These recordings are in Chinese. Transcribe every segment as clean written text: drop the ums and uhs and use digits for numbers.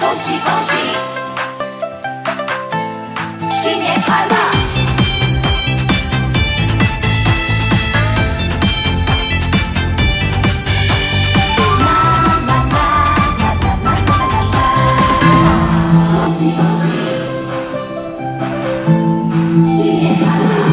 恭喜恭喜，新年快乐！恭喜恭喜，新年快乐！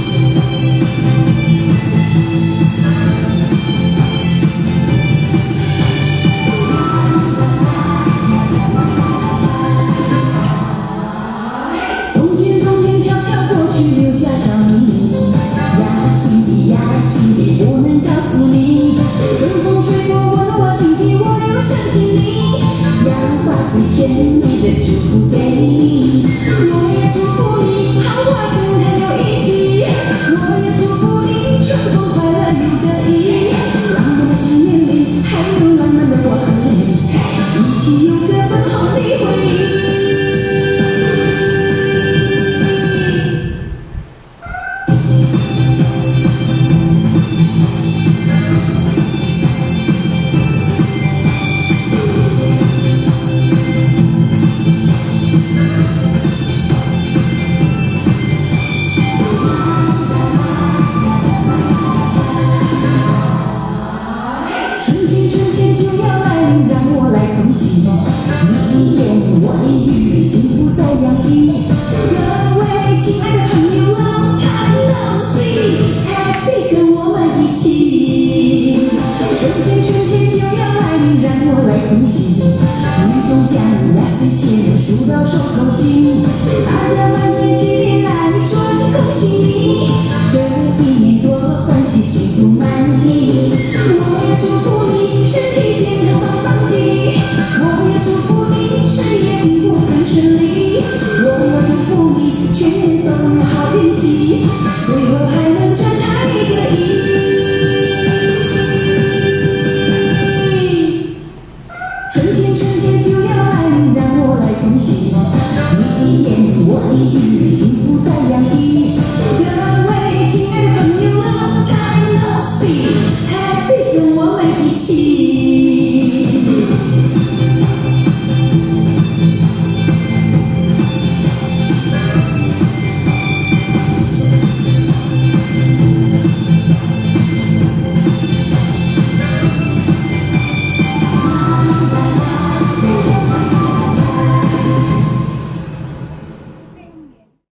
留下小秘密呀，心底，我能告诉你，春风吹过我心底，我又想起你，要把最甜蜜的祝福给你，我也祝福你好花盛开又一季，我也祝福你春风快乐又得意，浪漫的新年里还有浪漫的我和你，一起有个粉红的回忆。 春天就要来临，让我来送喜，你言我语，幸福在洋溢。各位亲爱的朋友 ，Long time no see，Happy 跟我们一起。春天就要来临，让我来送喜，年终奖压岁钱数到手抽筋，大家。